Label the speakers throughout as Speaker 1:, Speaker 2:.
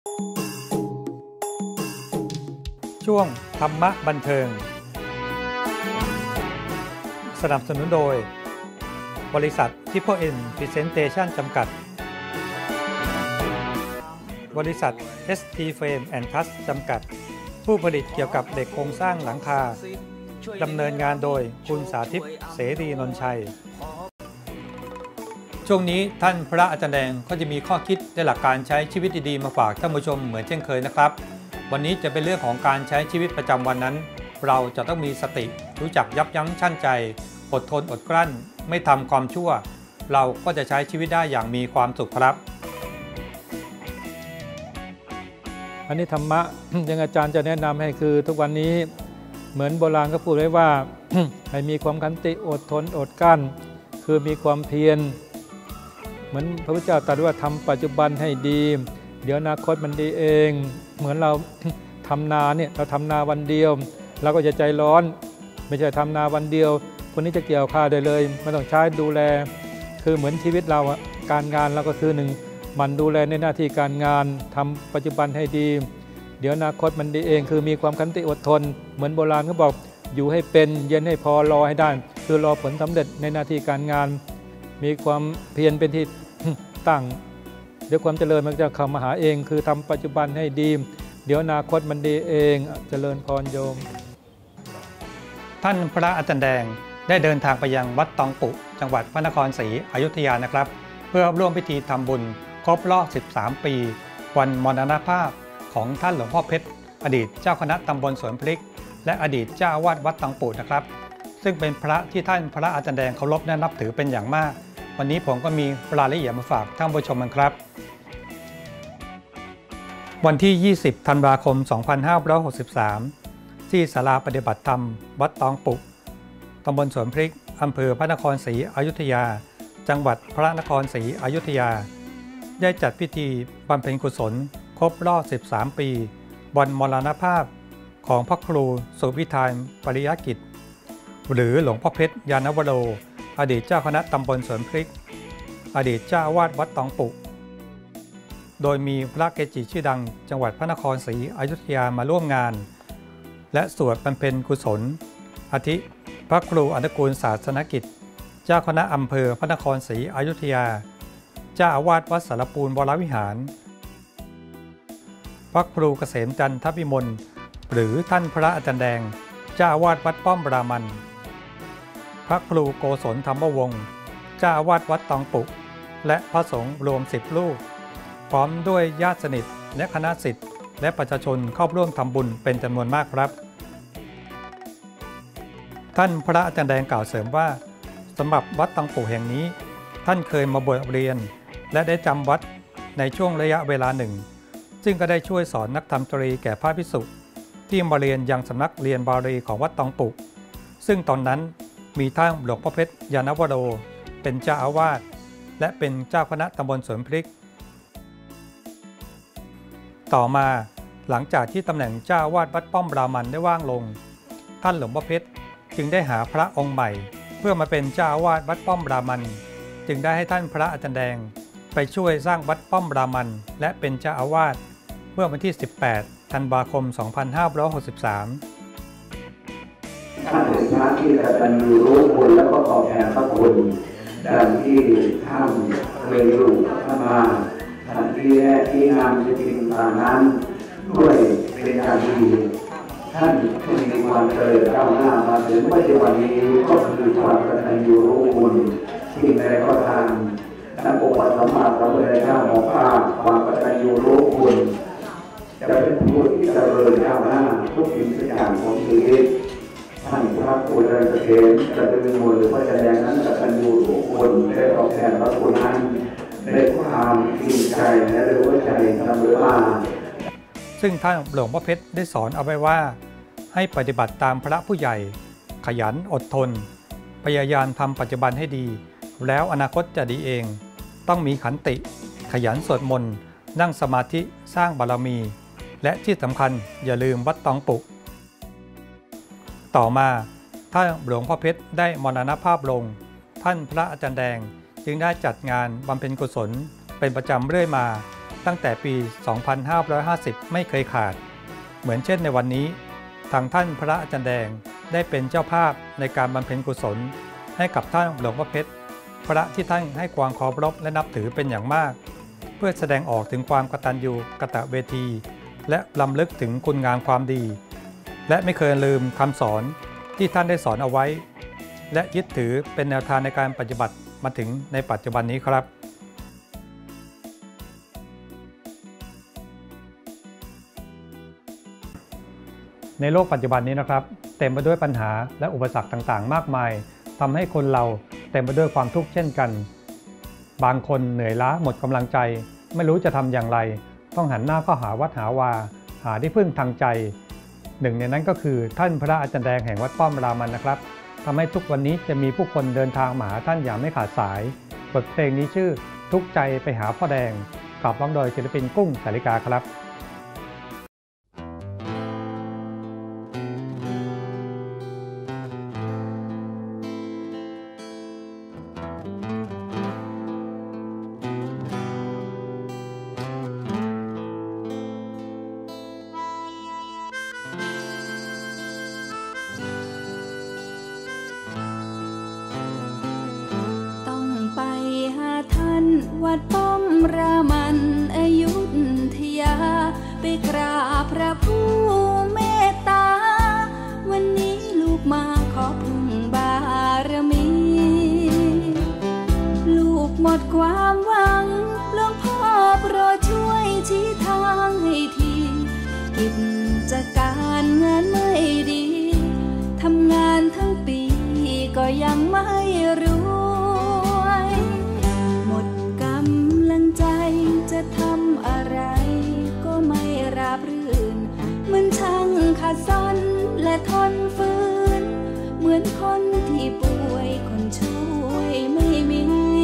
Speaker 1: ช่วงธรรมะบันเทิงสนับสนุนโดยบริษัท Triple N Presentation จำกัดบริษัท ST Frame & Truss จำกัดผู้ผลิตเกี่ยวกับเหล็กโครงสร้างหลังคาดำเนินงานโดยคุณสาธิตเสรีนนท์ชัยช่วงนี้ท่านพระอาจารย์แดงก็จะมีข้อคิดและหลักการใช้ชีวิตดีๆมาฝากท่านผู้ชมเหมือนเช่นเคยนะครับวันนี้จะเป็นเรื่องของการใช้ชีวิตประจำวันนั้นเราจะต้องมีสติรู้จักยับยั้งชั่งใจอดทนอดกลั้นไม่ทำความชั่วเราก็จะใช้ชีวิตได้อย่างมีความสุขครับอันนี้ธรรมะ ยังอาจารย์จะแนะนำให้คือทุกวันนี้เหมือนโบราณก็พูดไว้ว่า ให้มีความขันติอดทนอดกลั้นคือมีความเพียรเหมือนพระพุทธเจ้าตรัสว่าทำปัจจุบันให้ดีเดี๋ยวอนาคตมันดีเองเหมือนเรา ทำนาเนี่ยเราทำนาวันเดียวเราก็จะใจร้อนไม่ใช่ทำนาวันเดียวคนนี้จะเกี่ยวข้าวได้เลยไม่ต้องใช้ดูแลคือเหมือนชีวิตเราการงานเราก็คือหนึ่งมันดูแลในหน้าที่การงานทำปัจจุบันให้ดีเดี๋ยวอนาคตมันดีเองคือมีความขันติอดทนเหมือนโบราณเขาบอกอยู่ให้เป็นเย็นให้พอรอให้ได้คือรอผลสำเร็จในหน้าที่การงานมีความเพียรเป็นที่ตั้งเดี๋ยวความเจริญมันจะเข้ามาหาเองคือทำปัจจุบันให้ดีเดี๋ยวอนาคตมันดีเองเจริญพรโยมท่านพระอาจารย์แดงได้เดินทางไปยังวัดตองปุจังหวัดพระนครศรีอยุธยานะครับเพื่อร่วมพิธีทำบุญครบรอบ13 ปีวันมรณภาพของท่านหลวงพ่อเพชรอดีตเจ้าคณะตำบลสวนพริกและอดีตเจ้าอาวาสวัดตองปุนะครับซึ่งเป็นพระที่ท่านพระอาจารย์แดงเคารพและนับถือเป็นอย่างมากวันนี้ผมก็มีรายละเอียดมาฝากท่านผู้ชมกันครับวันที่ 20 ธันวาคม 2563 ที่ศาลาปฏิบัติธรรมวัดตองปุตำบลสวนพริกอำเภอพระนครศรีอยุธยาจังหวัดพระนครศรีอยุธยาได้จัดพิธีบำเพ็ญกุศลครบรอบ 13 ปีวันมรณภาพของพระครูสุวิธานปริยกิจหรือหลวงพ่อเพชรยานวโรอดีตเจ้าคณะตำบลสวนพริกอดีตเจ้าอาวาสวัดตองปุโดยมีพระเกจิชื่อดังจังหวัดพระนครศรีอยุธยามาร่วมงานและสวดบำเพ็ญกุศลอาทิพระครูอนุกูลศาสนกิจเจ้าคณะอำเภอพระนครศรีอยุธยาเจ้าอาวาสวัดสารปูนวรวิหารพระครูเกษมจันทวิมลหรือท่านพระอาจารย์แดงเจ้าอาวาสวัดป้อมรามันพระครูโกศลธรรมวงศ์เจ้าอาวาสวัดตองปุและพระสงฆ์รวม10 รูปพร้อมด้วยญาติสนิทและคณะศิษย์และประชาชนเข้าร่วมทำบุญเป็นจำนวนมากครับท่านพระอาจารย์แดงกล่าวเสริมว่าสำหรับวัดตองปุแห่งนี้ท่านเคยมาบวชเรียนและได้จำวัดในช่วงระยะเวลาหนึ่งซึ่งก็ได้ช่วยสอนนักธรรมตรีแก่พระภิกษุที่มาเรียนยังสำนักเรียนบาลีของวัดตองปุซึ่งตอนนั้นมีท่านหลวงพ่อเพชรยานวโรเป็นเจ้าอาวาสและเป็นเจ้าคณะตำบลสวนพริกต่อมาหลังจากที่ตำแหน่งเจ้าอาวาสวัดป้อมรามันได้ว่างลงท่านหลวงพ่อเพชรจึงได้หาพระองค์ใหม่เพื่อมาเป็นเจ้าอาวาสวัดป้อมรามันจึงได้ให้ท่านพระอาจารย์แดงไปช่วยสร้างวัดป้อมรามันและเป็นเจ้าอาวาสเมื่อวันที่ 18 ธันวาคม 2563
Speaker 2: ท่านเป็นพระที่กตัญญูรู้คุณและก็ตอบแทนพระคุณดังที่ท่านเคยอยู่ท่านมาท่านที่งานจริงๆตามนั้นด้วยเป็นอย่างดีท่านมีความเจริญก้าวหน้ามาถึงปัจจุบันนี้ก็คือความกตัญญูรู้คุณที่ใดก็ตามนักปฏิบัติธรรมะพระพุทธเจ้าบอกว่าความกตัญญูรู้คุณจะเป็นผู้ที่เจริญก้าวหน้าทุกสิ่งทุกอย่างของชีวิตท่านพระครูเจริญเกษมจะเป็นมูลหรือพระแสดงนั้นกตัญญูรู้คุณได้ตอบแทนพระคุณนั้นในความจริงใจและด้วยหัวใจเสมอมา
Speaker 1: ซึ่งท่านหลวงพ่อเพชรได้สอนเอาไว้ว่าให้ปฏิบัติตามพระผู้ใหญ่ขยันอดทนพยายามทำปัจจุบันให้ดีแล้วอนาคตจะดีเองต้องมีขันติขยันสวดมนต์นั่งสมาธิสร้างบารมีและที่สำคัญอย่าลืมวัดตองปุต่อมาท่านหลวงพ่อเพชรได้มรณภาพลงท่านพระอาจารย์แดงจึงได้จัดงานบำเพ็ญกุศลเป็นประจำเรื่อยมา
Speaker 3: ตั้งแต่ปี 2550 ไม่เคยขาดเหมือนเช่นในวันนี้ทางท่านพระอาจารย์แดงได้เป็นเจ้าภาพในการบำเพ็ญกุศลให้กับท่านหลวงพ่อเพชรพระที่ท่านให้ความเคารพและนับถือเป็นอย่างมากเพื่อแสดงออกถึงความกตัญญูกตเวทีและรำลึกถึงคุณงามความดีและไม่เคยลืมคำสอนที่ท่านได้สอนเอาไว้และยึดถือเป็นแนวทางในการปฏิบัติมาถึงในปัจจุบันนี้ครับในโลกปัจจุบันนี้นะครับเต็มไปด้วยปัญหาและอุปสรรคต่างๆมากมายทำให้คนเราเต็มไปด้วยความทุกข์เช่นกันบางคนเหนื่อยล้าหมดกำลังใจไม่รู้จะทำอย่างไรต้องหันหน้าเข้าหาวัดหาวาหาที่พึ่งทางใจหนึ่งในนั้นก็คือท่านพระอาจารย์แดงแห่งวัดป้อมรามันนะครับทำให้ทุกวันนี้จะมีผู้คนเดินทางมาหาท่านอย่างไม่ขาดสายบทเพลงนี้ชื่อทุกใจไปหาพ่อแดงขับร้องโดยศิลปินกุ้งสาริกาครับ
Speaker 4: วัดป้อมรามันอยุธยาไปกราบพระผู้เมตตาวันนี้ลูกมาขอพึ่งบารมีลูกหมดความหวังหลวงพ่อโปรดช่วยชี้ทางให้ทีกิจการงานไม่ดีทำงานทั้งปีก็ยังไม่รู้จะทำอะไรก็ไม่ราบรื่นเหมือนช่างขาดสนและทนฝืนเหมือนคนที่ป่วยคนช่วยไม่มี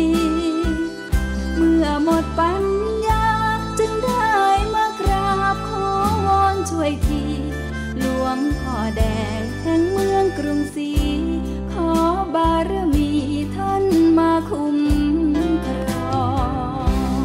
Speaker 4: เมื่อหมดปัญญาจึงได้มากราบขอวอนช่วยทีหลวงพ่อแดงแห่งเมืองกรุงศรีขอบารมีท่านมาคุ้มครอง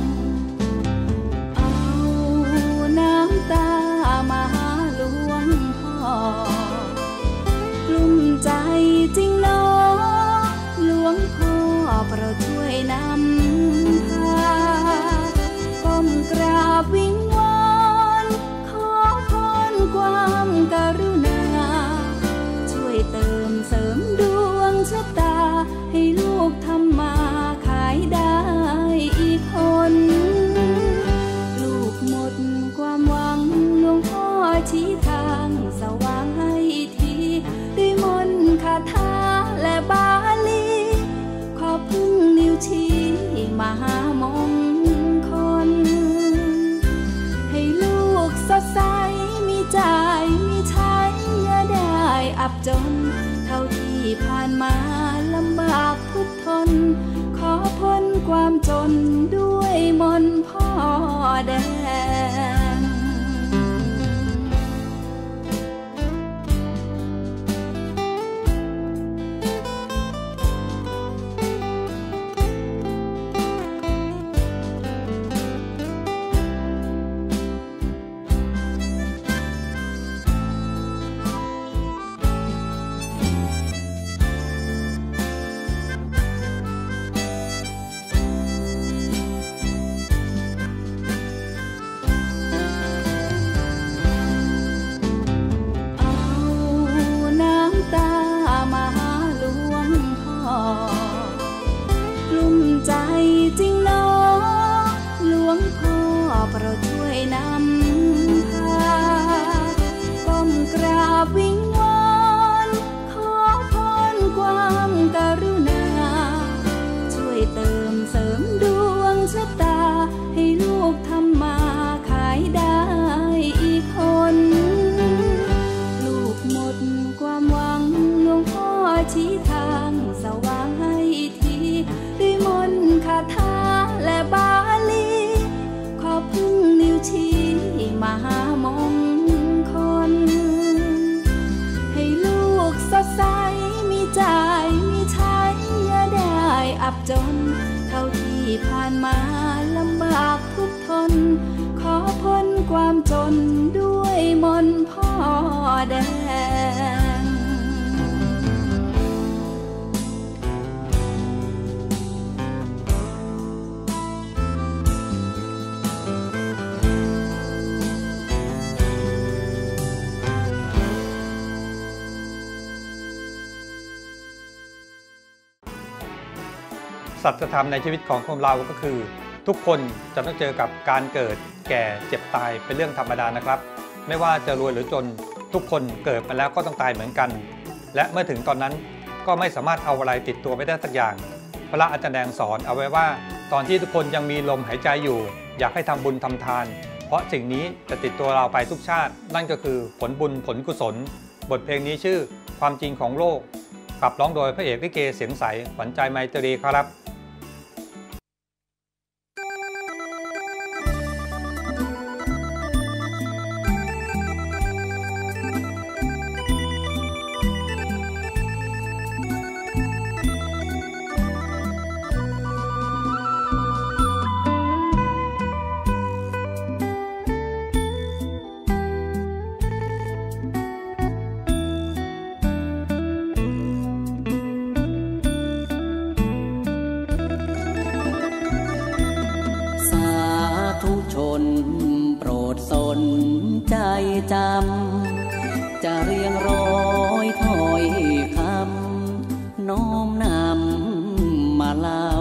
Speaker 4: ตามาหาหลวงพ่อกลุ้มใจจริงเนาะหลวงพ่อโปรดช่วยนำพาก้มกราบวิงวอนขอพรความกรุณาช่วยเติมเสริมดวงชะตาให้ลูกทำมาขายได้อีกคนลูกหมดความหวังหลวงพ่อชี้ทางสว่างให้ทีด้วยมนต์คาถาและบาลีขอพึ่งนิ้วชี้มหามงคลให้ลูกสดใสมีใจมีชัยอย่าได้อับจนเท่าที่ผ่านมาลำบากทุกทนขอพ้นความจนด้วยมนต์พ่อแดงจนด้วยมนต์พ่อแดง
Speaker 3: สัจธรรมในชีวิตของคนเราก็คือทุกคนจะต้องเจอกับการเกิดแก่เจ็บตายเป็นเรื่องธรรมดานะครับไม่ว่าจะรวยหรือจนทุกคนเกิดมาแล้วก็ต้องตายเหมือนกันและเมื่อถึงตอนนั้นก็ไม่สามารถเอาอะไรติดตัวไปได้สักอย่างพระอาจารย์แดงสอนเอาไว้ว่าตอนที่ทุกคนยังมีลมหายใจอยู่อยากให้ทำบุญทำทานเพราะสิ่งนี้จะติดตัวเราไปทุกชาตินั่นก็คือผลบุญผลกุศลบทเพลงนี้ชื่อความจริงของโลกขับร้องโดยพระเอกลิเกเสียงใสขวัญใจไมตรีครับ
Speaker 5: โปรดสนใจจำจะเรียงร้อยถ้อยคำน้อมนำมาเล่า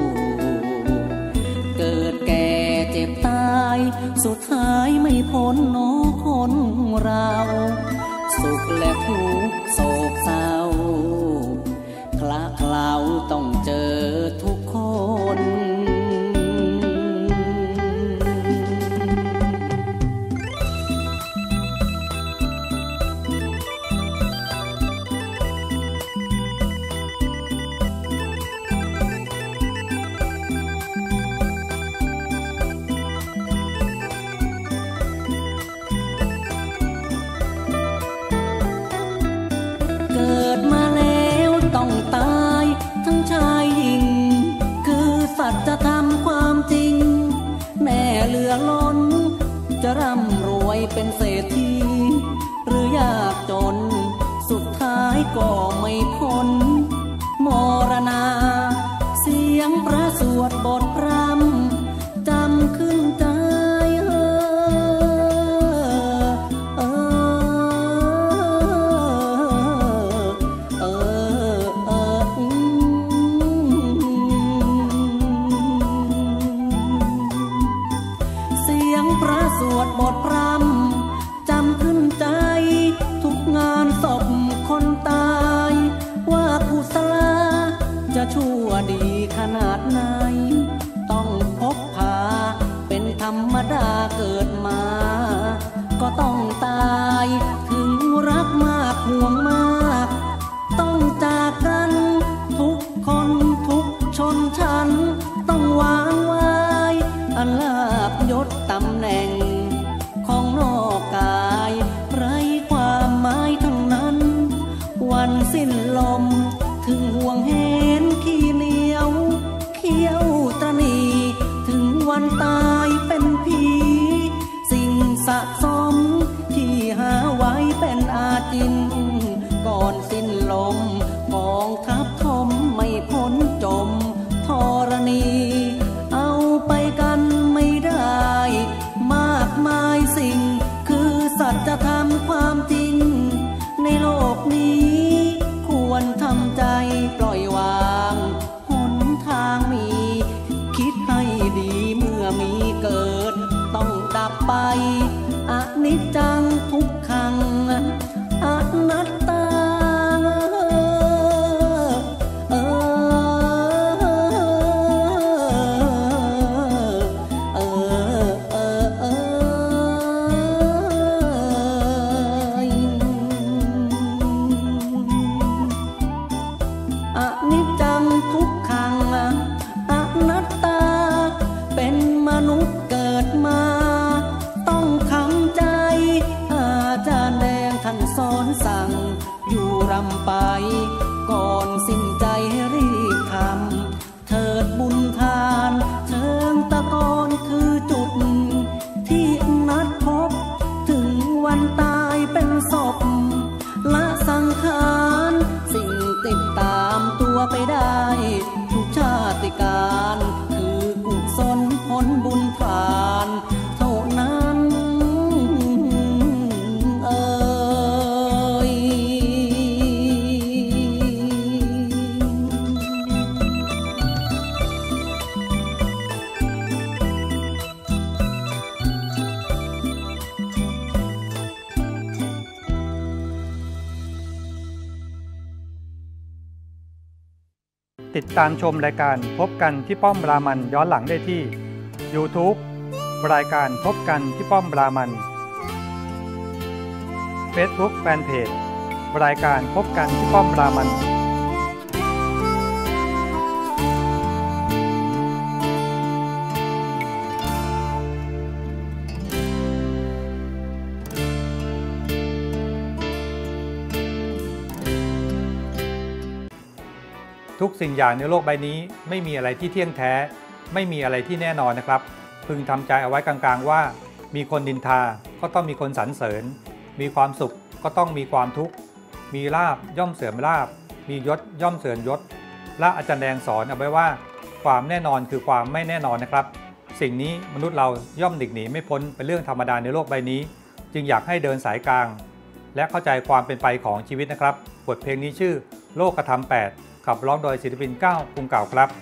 Speaker 5: เกิดแก่เจ็บตายสุดท้ายไม่พ้นน้อคนเราสุขและทุกข์โศกเศร้าคละเคล้าต้องเจอทุกคนจะทำความจริงแน่เหลือล้นจะร่ำรวยเป็นเศรษฐีหรือยากจนสุดท้ายก็ไม่พ้นมรณาเสียงพระสวดบทพร่ำจำขึ้นใจสวดบทพร่ำจำขึ้นใจทุกงานศพคนตายว่ากุศลาจะชั่วดีขนาดไหนต้องพบพาเป็นธรรมดาเกิดมาก็ต้องตายถึงรักมากห่วงมากต้องจากกันทุกคนทุกชนชั้นต้องวางไว้อันลาภยศตำแหน่งของนอกกายไร้ความหมายทั้งนั้นวันสิ้นลมถึงห่วงเห็นขี้เหนียวเขี้ยวตระหนี่ถึงวันตายเป็นผีสิ่งสะสมที่หาไว้เป็นอาจินก่อนสิ้นลมกองทัพทมไม่พ้นจมธรณีเอาไปกันไม่ได้มากมายสิ่งคือสัจธรรมความจริงในโลกนี้ควรทำใจปล่อยวางหนทางมีคิดให้ดีเมื่อมีเกิดต้องดับไปอนิจจังทุกขังอนัตตาสอนสั่ง
Speaker 3: ติดตามชมรายการพบกันที่ป้อมรามันย้อนหลังได้ที่ YouTube รายการพบกันที่ป้อมรามัน Facebook Fanpage รายการพบกันที่ป้อมรามันทุกสิ่งอย่างในโลกใบนี้ไม่มีอะไรที่เที่ยงแท้ไม่มีอะไรที่แน่นอนนะครับพึงทำใจเอาไว้กลางๆว่ามีคนนินทาก็ต้องมีคนสรรเสริญมีความสุขก็ต้องมีความทุกข์มีลาภย่อมเสื่อมลาภมียศย่อมเสื่อมยศและอาจารย์แดงสอนเอาไว้ว่าความแน่นอนคือความไม่แน่นอนนะครับสิ่งนี้มนุษย์เราย่อมหลีกหนีไม่พ้นเป็นเรื่องธรรมดาในโลกใบนี้จึงอยากให้เดินสายกลางและเข้าใจความเป็นไปของชีวิตนะครับบทเพลงนี้ชื่อโลกธรรม 8ขับร้องโดยศิลปินก้าวกรุงเก่าครับ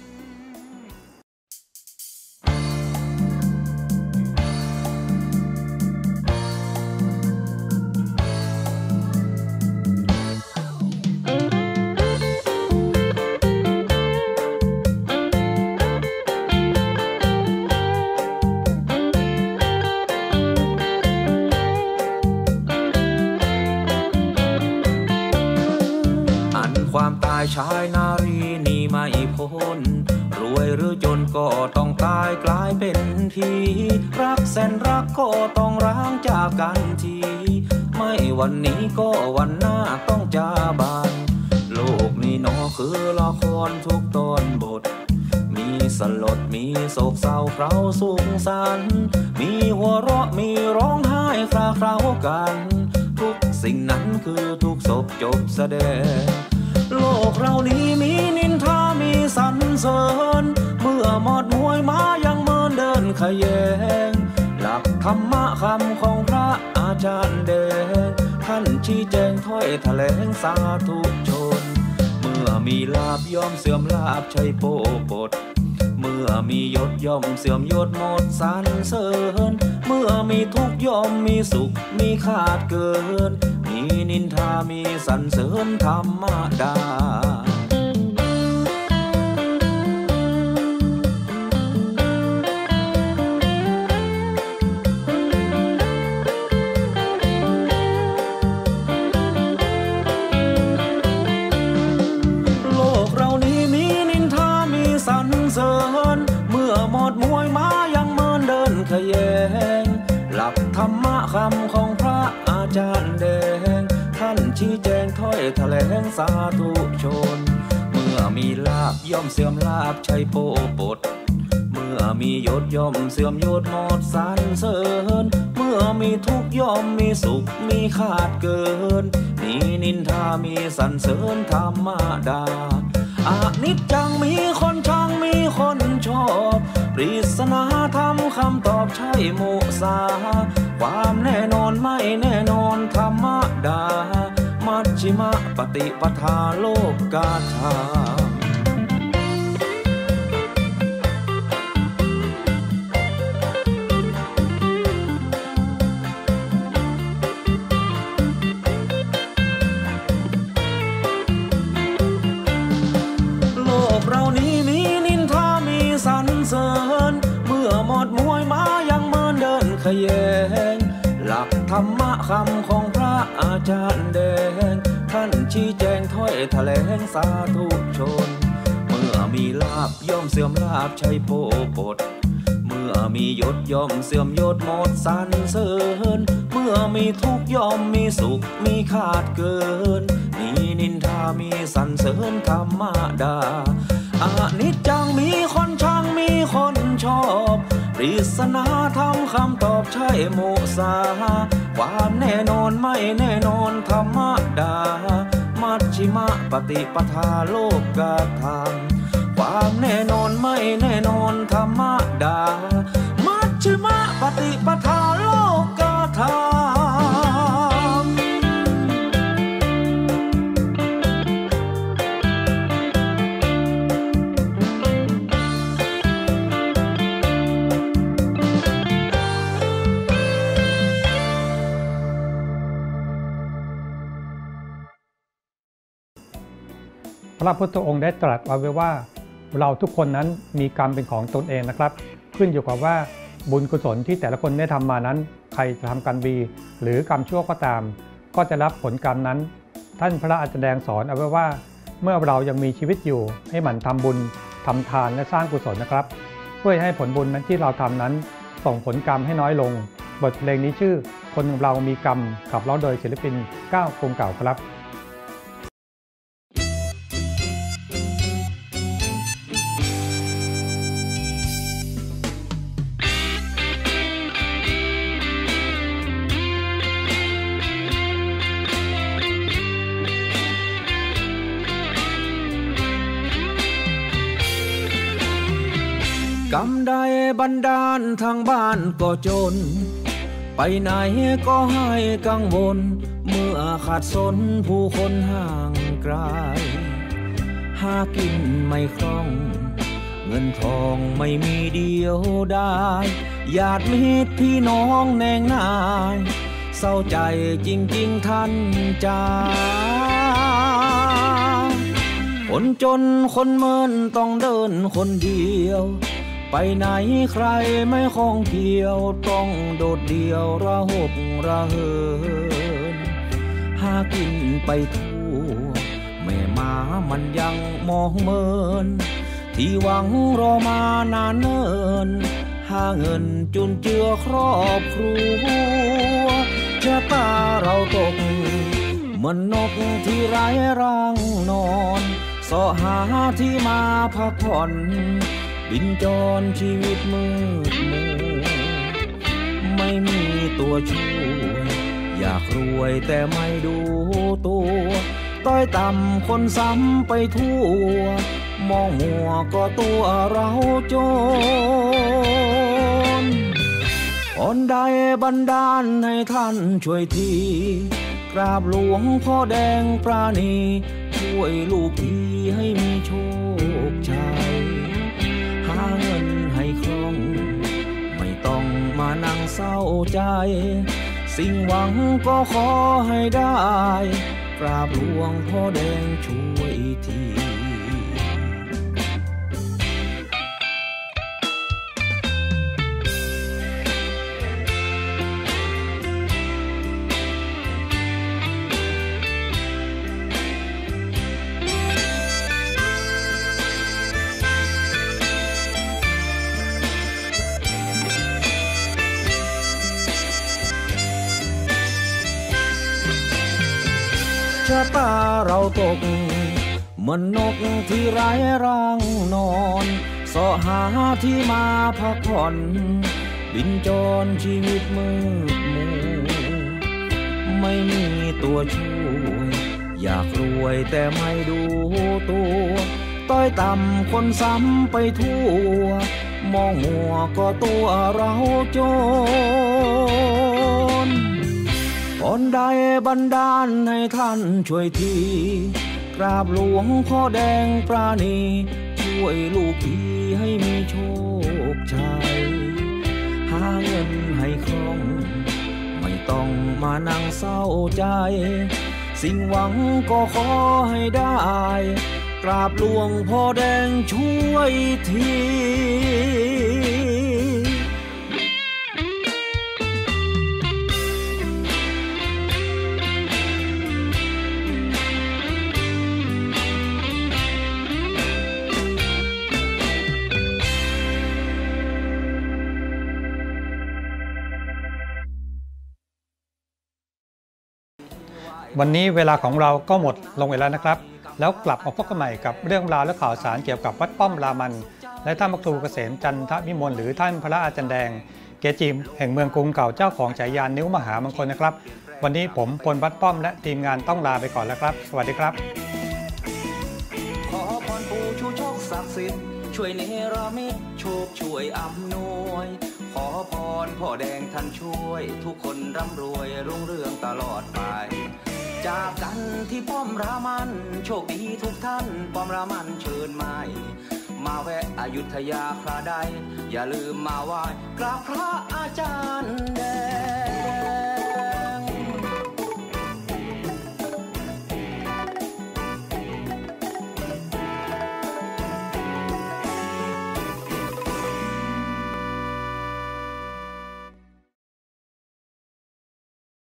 Speaker 6: ความตายชายนารีนี่ไม่พ้นรวยหรือจนก็ต้องตายกลายเป็นทีรักแสนรักก็ต้องร้างจากกันทีไม่วันนี้ก็วันหน้าต้องจาบานโลกนี้น้อคือละครทุกตอนบทมีสลดมีโศกเศร้าเคราสุขสันต์มีหัวเราะมีร้องไห้คราเครากันทุกสิ่งนั้นคือทุกศพจบแสดงโลกเรานี้มีนินทามีสรรเสริญเมื่อหมดมวยม้ายังเมินเดินขยแยงหลักธรรมะคำของพระอาจารย์แดงท่านชี้แจงถ้อยแถลงสาธุชนเมื่อมีลาภย่อมเสื่อมลาภใช่โปปดเมื่อมียศย่อมเสื่อมยศหมดสรรเสริญเมื่อมีทุกข์ย่อมมีสุขมีขาดเกินมีนินทามีสรรเสริญธรรมดาโลกเรานี้มีนินทามีสรรเสริญเมื่อหมดมวยม้ายังเมินเดินขยแยงหลักธรรมะคำของพระอาจารย์แดงท่านชี้แจงถ้อยแถลงสาธุชนเมื่อมีลาภย่อมเสื่อมลาภใช่โปปดเมื่อมียศย่อมเสื่อมยศหมดสรรเสริญเมื่อมีทุกข์ย่อมมีสุขมีขาดเกินมีนินทามีสรรเสริญธรรมดาอนิจจังมีคนช่างมีคนชอบปริศนาธรรมคำตอบใช่มุสาความแน่นอนไม่แน่นอนธรรมดามัชฌิมปฏิปทาโลกาธรรมโลกเรานี้มีนินทามีสรรเสริญเมื่อหมดมวยม้ายังเมินเดินขยแยงหลักธรรมะคำของพระอาจารย์แดงท่านชี้แจงถ้อยแถลงสาธุชนเมื่อมีลาภย่อมเสื่อมลาภใช่โปปดเมื่อมียศย่อมเสื่อมยศหมดสรรเสริญเมื่อมีทุกข์ย่อมมีสุขมีขาดเกินมีนินทามีสรรเสริญธรรมดาอนิจจังมีคนช่างมีคนชอบปริศนาธรรมคำตอบใช่มุสาความแน่นอนไม่แน่นอนธรรมดามัชฌิมปฏิปทาโลกาธรรมความแน่นอนไม่แน่นอนธรรมดามัชฌิมปฏิปทาโลกาธรรม
Speaker 3: คพระพุทธองค์ได้ตรัสไว้ว่าเราทุกคนนั้นมีกรรมเป็นของตนเองนะครับขึ้นอยู่กับว่าบุญกุศลที่แต่ละคนได้ทำมานั้นใครจะทำกรรมดีหรือกรรมชั่วก็ตามก็จะรับผลกรรมนั้นท่านพระอาจารย์แดงสอนเอาไว้ว่าเมื่อเรายังมีชีวิตอยู่ให้หมั่นทำบุญทำทานและสร้างกุศลนะครับเพื่อให้ผลบุญนั้นที่เราทำนั้นส่งผลกรรมให้น้อยลงบทเพลงนี้ชื่อคนเรามีกรรมขับร้องโดยศิลปินก้าวกรุงเก่าครับ
Speaker 6: กรรมใดบันดาลทางบ้านก็จนไปไหนก็ให้กังวลเมื่อขาดสนผู้คนห่างไกลหากินไม่คล่องเงินทองไม่มีเดียวได้ญาติมิตรพี่น้องแนงนายเศร้าใจจริงๆท่านจ้าคนจนคนเมินต้องเดินคนเดียวไปไหนใครไม่คล้องเกี่ยวต้องโดดเดี่ยวระหกระเหินหากินไปทั่วแม่มามันยังมองเมินที่หวังรอมานานเนิ่นหาเงินจุนเจือครอบครัวชะตาเราตกเหมือนนกที่ไร้รังนอนเสาะหาที่มาพักผ่อนบินจรชีวิตมืดมัวไม่มีตัวช่วยอยากรวยแต่ไม่ดูตัวต้อยต่ำคนซ้ำไปทั่วมองมัวก็ตัวเราจนคนใดบันดาลให้ท่านช่วยทีกราบหลวงพ่อแดงปราณีช่วยลูกทีให้มีโชคชัยหาเงินให้คล่องไม่ต้องมานั่งเศร้าใจสิ่งหวังก็ขอให้ได้กราบหลวงพ่อแดงช่วยทีชะตาเราตกเหมือนนกที่ไร้รังนอนเสาะหาที่มาพักผ่อนบินจรชีวิตมืดมัวไม่มีตัวช่วยอยากรวยแต่ไม่ดูตัวต้อยต่ำคนซ้ำไปทั่วมองมัวก็ตัวเราจนคนใดบันดาลให้ท่านช่วยทีกราบหลวงพ่อแดงปราณีช่วยลูกทีให้มีโชคชัยหาเงินให้คล่องไม่ต้องมานั่งเศร้าใจสิ่งหวังก็ขอให้ได้กราบหลวงพ่อแดงช่วยที
Speaker 3: วันนี้เวลาของเราก็หมดลงไปแล้วนะครับแล้วกลับมาพบกันใหม่กับเรื่องราวและข่าวสารเกี่ยวกับวัดป้อมรามันและท่านพระครูเกษมจันทวิมลหรือท่านพระอาจารย์แดงเกจิแห่งเมืองกรุงเก่าเจ้าของฉายานิ้วมหามงคลนะครับวันนี้ผมพลวัดป้อมและทีมงานต้องลาไปก่อนแล้วครับสวัสดีครับ
Speaker 6: ขอพรปู่ชูโชคศักดิ์สิทธิ์ช่วยเนรมิตโชคช่วยอำนวยขอพรพ่อแดงท่านช่วยทุกคนร่ำรวยรุ่งเรืองตลอดไปจากกันที่ป้อมรามันโชคดีทุกท่านป้อมรามันเชิญมามาแวะอยุธยาคราใดอย่าลืมมาไหว้กราบพระอาจารย์แดง